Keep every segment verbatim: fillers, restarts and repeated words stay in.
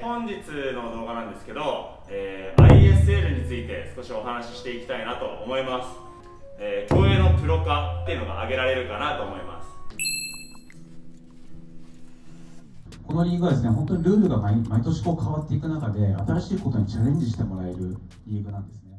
本日の動画なんですけど、えー、アイエスエル について少しお話ししていきたいなと思います。えー、競泳のプロ化っていうのが挙げられるかなと思います。 このリーグはですね、本当にルールが 毎, 毎年こう変わっていく中で、新しいことにチャレンジしてもらえるリーグなんですね。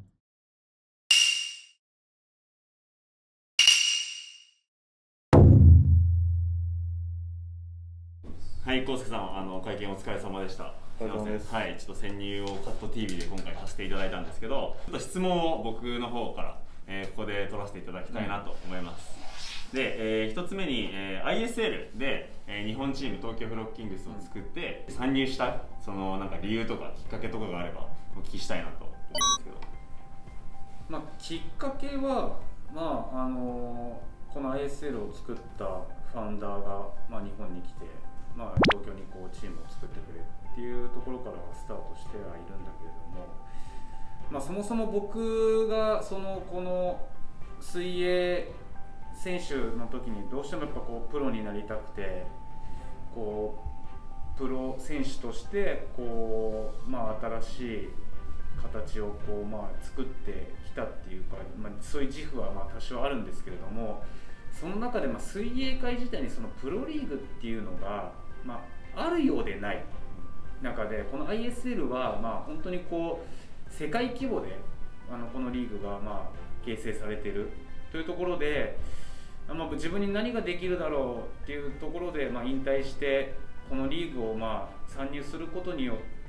はい、康介さん、あの会見お疲れ様でした。すみません。はい、ちょっと潜入をカット ティーブイ で今回させていただいたんですけど、ちょっと質問を僕の方から、えー、ここで取らせていただきたいなと思います。うん、で、えー、ひとつめに、えー、アイエスエル で、えー、日本チーム東京フロッグキングスを作って参入したそのなんか理由とかきっかけとかがあればお聞きしたいなと思うんですけど。 まあ、きっかけは、まああのー、この アイエスエル を作ったファウンダーが、まあ、日本に来て、まあ、東京にこうチームを作ってくれっていうところからスタートしてはいるんだけれども、まあ、そもそも僕がそのこの水泳選手の時にどうしてもやっぱこうプロになりたくて、こうプロ選手としてこう、まあ、新しい形をこう、まあ、作ってきたっていうか、まあ、そういう自負はまあ多少あるんですけれども、その中でまあ水泳界自体にそのプロリーグっていうのが、まあ、あるようでない中で、この アイエスエル はまあ本当にこう世界規模であのこのリーグがまあ形成されているというところで、まあ、自分に何ができるだろうっていうところで、まあ、引退してこのリーグをまあ参入することによって、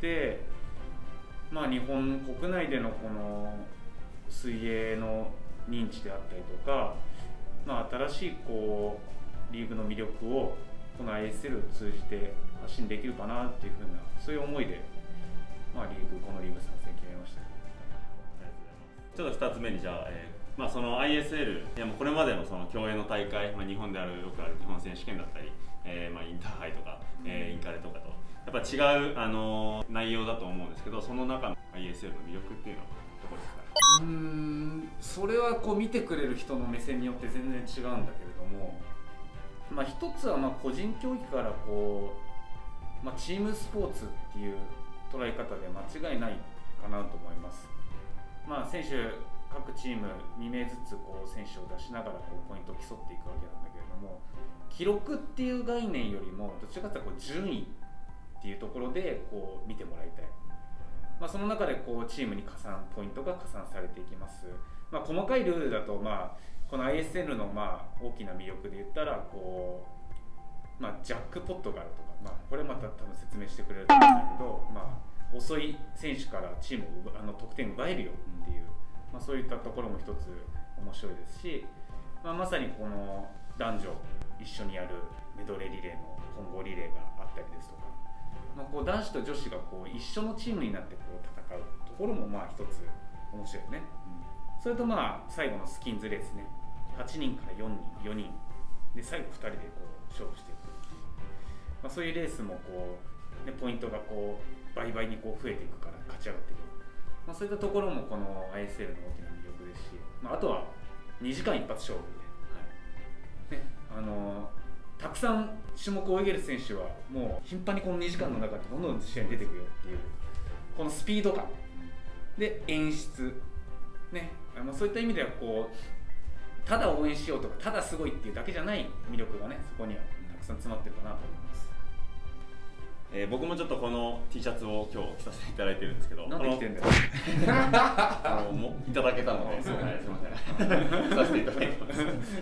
まあ、日本国内でのこの水泳の認知であったりとか、まあ、新しいこうリーグの魅力をこの アイエスエル を通じて発信できるかなっていうふうな、そういう思いで、まあ、リーグこのリーグ参戦決めました。 ちょっとふたつめにじゃあ、えーまあ、その アイエスエル、いやもうこれまでのその競泳の大会、まあ、日本であるよくある日本選手権だったり、えーまあ、インターハイとか、えー、インカレとかとやっぱ違う、あのー、内容だと思うんですけど、その中の アイエスエル の魅力っていうのはどこですかね。 うーんそれはこう見てくれる人の目線によって全然違うんだけれども、まあ、一つはまあ個人競技からこう、まあ、チームスポーツっていう捉え方で間違いないかなと思います。まあ、選手各チームにめいずつこう選手を出しながらこうポイントを競っていくわけなんだけれども、記録っていう概念よりもどちらかというとこう順位っていうところでこう見てもらいたい。まあ、その中でこうチームに加算ポイントが加算されていきます。まあ、細かいルールだと、まあ、この アイエスエル のまあ大きな魅力で言ったらこう、まあ、ジャックポットがあるとか、まあ、これまた多分説明してくれると思うんだけど、まあ、遅い選手からチームをあの得点奪えるよっていう、まあ、そういったところも一つ面白いですし、まあ、まさにこの男女一緒にやるメドレーリレーの混合リレーがあったりですとか、まあ、こう男子と女子がこう一緒のチームになってこう戦うところもまあ一つ面白いよね。うん、それとまあ最後のスキンズレースね、はちにんからよんにん、よにんで最後ふたりでこう勝負していくっていう、まあ、そういうレースもこう、ね、ポイントがこう倍々にこう増えていくから勝ち上がっていく、まあ、そういったところもこの アイエスエル の大きな魅力ですし、まあ、あとはにじかん一発勝負で、はいね、あのたくさん種目を泳げる選手はもう頻繁にこのにじかんの中でどんどん試合に出てくるよっていうこのスピード感で演出、ね、あのそういった意味ではこうただ応援しようとかただすごいっていうだけじゃない魅力がね、そこにはたくさん詰まってるかなと思います。 えー、僕もちょっとこの T シャツを今日着させていただいてるんですけど、 なんで着てんだよあのもいただけたので、そう、はい、すみませんさせていただいてます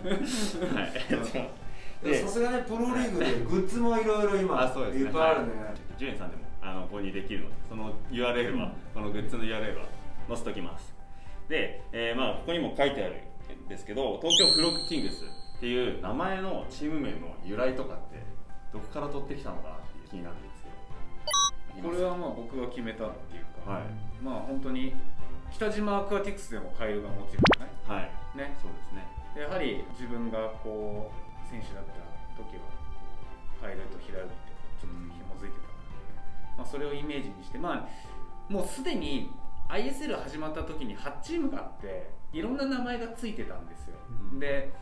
はいさすがね、プロリーグでグッズもいろいろ今あそうですね、 いっぱいあるね。 じゅうえんさんでもあの購入できるので、その ユーアールエル は、うん、このグッズの ユーアールエル は載せておきます。で、えーまあ、ここにも書いてあるんですけど、東京フロッグキングスっていう名前のチーム名の由来とかってどこから取ってきたのかなっていう気になるんですけど。 これはまあ僕が決めたっていうか、はい、まあ本当に北島アクアティクスでもカエルがモチーフじゃない、はいね、そうですね。やはり自分がこう選手だった時はこうカエルと平泳ぎとちょっと紐づいてたから、まあ、それをイメージにして、まあ、もうすでに アイエスエル 始まった時にはちチームがあっていろんな名前がついてたんですよ、うん、で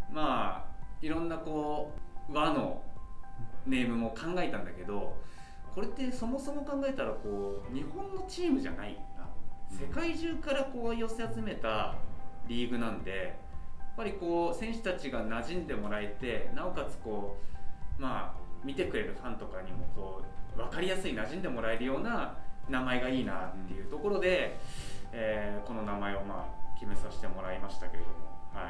まあいろんなこう和のネームも考えたんだけど、 これってそもそも考えたらこう日本のチームじゃないな、世界中からこう寄せ集めたリーグなんで、やっぱりこう選手たちが馴染んでもらえて、なおかつこうまあ見てくれるファンとかにもこう分かりやすい馴染んでもらえるような名前がいいなっていうところで、うん、えー、この名前をまあ決めさせてもらいましたけれども、はい。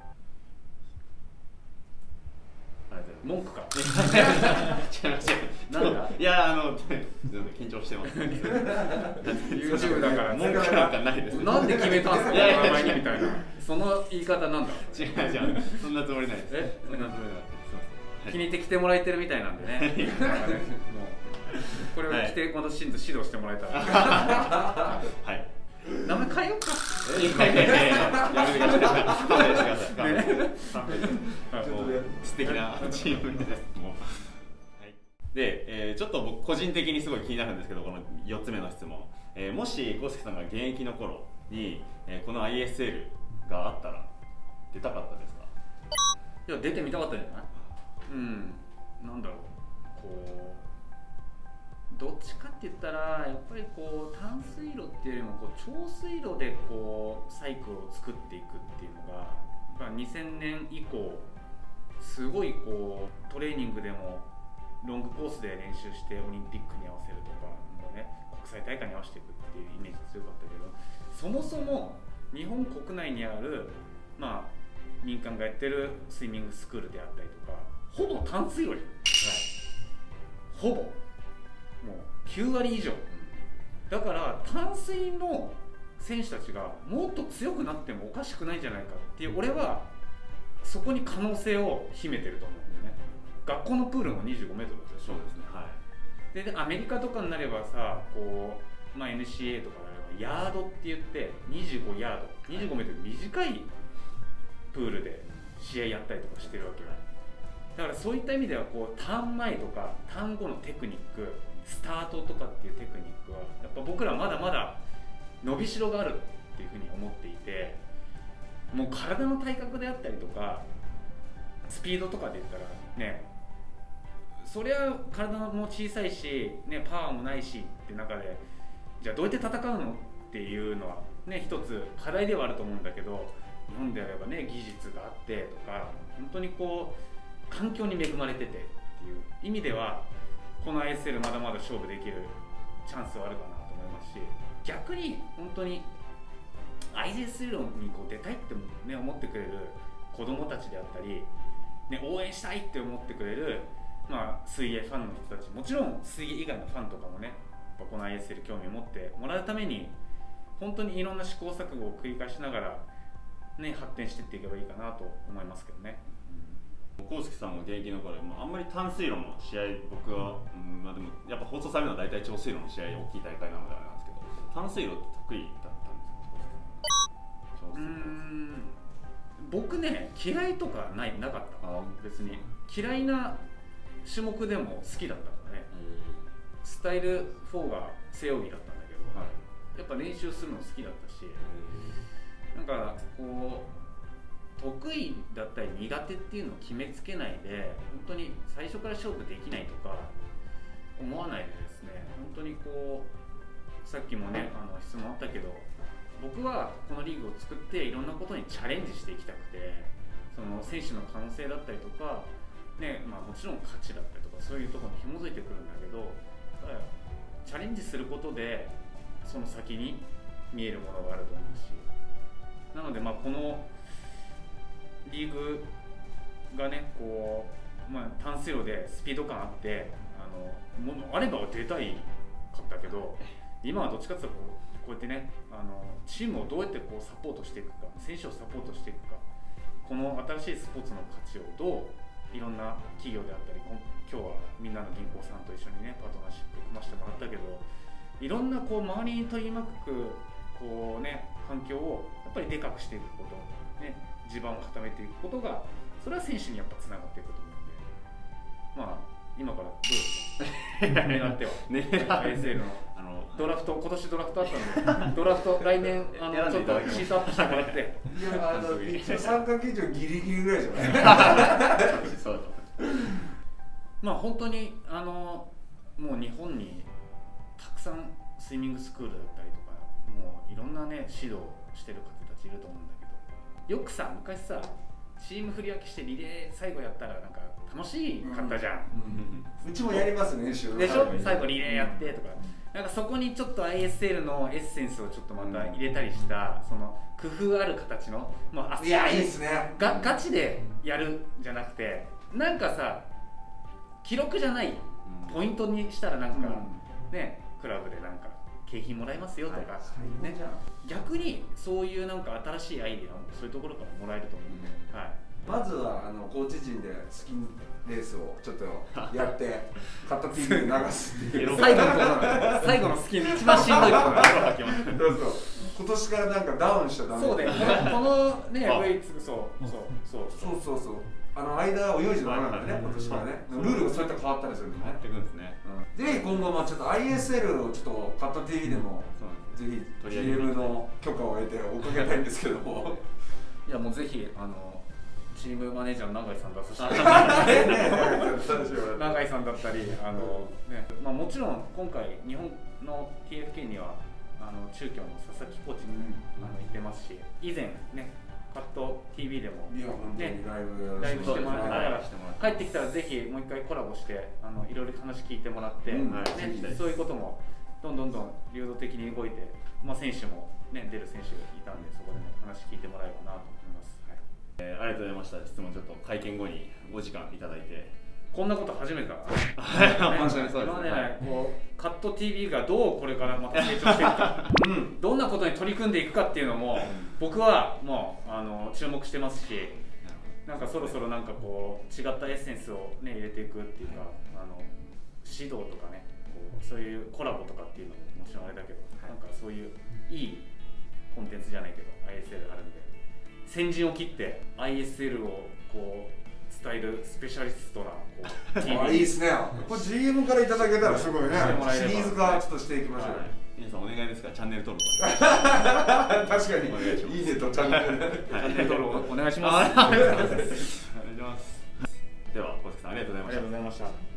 文句か。 違います違います。 なんだ。 いやあの緊張してます。 YouTube だから文句なんかないです。 なんで決めたんですか。名前にみたいな。その言い方なんだ。 違う違う。そんなつもりないです。 え、 そんなつもりないです。 気に入って来てもらえてるみたいなんでね。もうこれを着て私指導してもらえたら。 はい。 名前変えようか。 いやいやいやいや、やめてください。勘弁してください。勘弁して。素敵なチームです。もう。はい。で、えー、ちょっと僕個人的にすごい気になるんですけど、このよっつめの質問。えー、もし浩介さんが現役の頃に、えー、この アイエスエル があったら出たかったですか？ いや、出てみたかったんじゃない？うん。なんだろう。こう。どっちかって言ったらやっぱりこう淡水路っていうよりもこう長水路でこうサイクルを作っていくっていうのがやっぱにせんねん以降すごいこうトレーニングでもロングコースで練習してオリンピックに合わせるとかもう、ね、国際大会に合わせていくっていうイメージ強かったけど、そもそも日本国内にある、まあ、民間がやってるスイミングスクールであったりとかほぼ淡水路じゃん、はい、ほぼもうきゅうわり以上だから淡水の選手たちがもっと強くなってもおかしくないんじゃないかっていう俺はそこに可能性を秘めてると思うんだよね。学校のプールもにじゅうごメートルだったでしょ。そうですね、はい、で, でアメリカとかになればさこう、まあ、エヌシーエー とかであればヤードって言ってにじゅうごヤードにじゅうごメートル短いプールで試合やったりとかしてるわけよ。だからそういった意味ではこうターン前とかターン後のテクニックスタートとかっていうテクニックはやっぱ僕らまだまだ伸びしろがあるっていうふうに思っていて、もう体の体格であったりとかスピードとかで言ったらね、そりゃ体も小さいし、ね、パワーもないしって中でじゃあどうやって戦うのっていうのはね一つ課題ではあると思うんだけど、日本であればね技術があってとか本当にこう環境に恵まれててっていう意味ではこの アイエスエル まだまだ勝負できるチャンスはあるかなと思いますし、逆に本当に アイエスエル にこう出たいって、ね、思ってくれる子どもたちであったり、ね、応援したいって思ってくれる、まあ、水泳ファンの人たち、もちろん水泳以外のファンとかもねこの アイエスエル 興味を持ってもらうために本当にいろんな試行錯誤を繰り返しながら、ね、発展していっていけばいいかなと思いますけどね。 浩介さんが現役の頃、あんまり淡水路の試合、僕は、うんまあ、でもやっぱ放送されるのは大体長水路の試合、大きい大会なのであれなんですけど、淡水路って得意だったんですか？うーん僕ね、嫌いとかないなかった。別に嫌いな種目でも好きだったからね。スタイルフォーが背泳ぎだったんだけど、はい、やっぱ練習するの好きだったし、なんかこう得意だったり苦手っていうのを決めつけないで、本当に最初から勝負できないとか思わないでですね、本当にこうさっきもねあの質問あったけど、僕はこのリーグを作っていろんなことにチャレンジしていきたくて、その選手の可能性だったりとか、ねまあ、もちろん価値だったりとかそういうところに紐づいてくるんだけど、チャレンジすることでその先に見えるものがあると思うし、なのでまあこのリーグがねこう、まあ、淡水路でスピード感あってあのものあれば出たいかったけど、今はどっちかっていうとこう、こうやってねあのチームをどうやってこうサポートしていくか、選手をサポートしていくか、この新しいスポーツの価値をどういろんな企業であったり、今日はみんなの銀行さんと一緒にねパートナーシップ組ませてもらったけど、いろんなこう周りに取り巻くこうね環境をやっぱりでかくしていくことね、地盤を固めていくことが、それは選手にやっぱつながっていくと思うんで、まあ今からどうですか狙ってはね アイエスエル のあのドラフト、今年ドラフトあったのでドラフト来年あのちょっとシートアップしてもらって、 いやあの一応参加基準ギリギリぐらいじゃないそうまあ本当にあのもう日本にたくさんスイミングスクールだったりとかもういろんなね指導してる方たちいると思うんだけど、よくさ昔さチーム振り分けしてリレー最後やったらなんか楽しかったじゃん、 うんうん、うちもやりますね練習でしょ、最後リレーやってとか、なんかそこにちょっと アイエスエル のエッセンスをちょっとまた入れたりしたその工夫ある形の、まあ、 いやいいですねがガチでやるじゃなくて、なんかさ記録じゃないポイントにしたらなんか、うん、ねクラブでなんか景品もらえますよとか、はい、ね、逆にそういうなんか新しいアイデアもそういうところからもらえると思うんで、うん、はい、 まずはあのコーチ陣でスキンレースをちょっとやってカット ティーブイ で流すっていう最後の最後のスキン一番しんどいところがそうそう今年からなんかダウンしちゃダメそうでこのね ブイツー そうそうそうそうそうそうあの間泳いじゃダメなんだね今年からねルールがそうやって変わったりするんでね、 変わっていくんですね、 うん、ぜひ今後もちょっと アイエスエル をちょっとカット ティーブイ でも、うん、ぜひ ジーエム の許可を得て追っかけたいんですけどもいやもうぜひあのチームマネージャーの永井さん出させて永井さんだったりあの、ねまあ、もちろん今回日本の ティーエフケー にはあの中京の佐々木コーチも、うん、あのいてますし、以前ねカット ティーブイ でも、ね、 ライブライブしてもらってから帰ってきたらぜひもう一回コラボしてあのいろいろ話聞いてもらって、うん、ね、そういうこともどんどんどん流動的に動いて、まあ、選手も、ね、出る選手がいたんでそこで、ね、話聞いてもらえばなと思います。 えー、ありがとうございました。質問ちょっと会見後にお時間いただいて、 こんなこと初めてだからはい、本当にそうです。 今まで、はい、こうカット ティーブイ がどうこれからまた成長していくか、うん、どんなことに取り組んでいくかっていうのも僕はもうあの注目してますし、なんかそろそろなんかこう違ったエッセンスを、ね、入れていくっていうか、あの指導とかね、こうそういうコラボとかっていうのももちろんあれだけど、なんかそういういいコンテンツじゃないけど アイエスエル あるんで。先陣を切って アイエスエル をこう伝えるスペシャリストなこう ティーブイあいいですね。これ ジーエム からいただけたらすごいね。シリーズ化ちょっとしていきましょう。はい、 皆さんお願いですからチャンネル登録確かにお願いします。いいねとチャンネル、 はい、チャンネル登録お願いします。 お願いします。では小関さんありがとうございました。 ありがとうございました。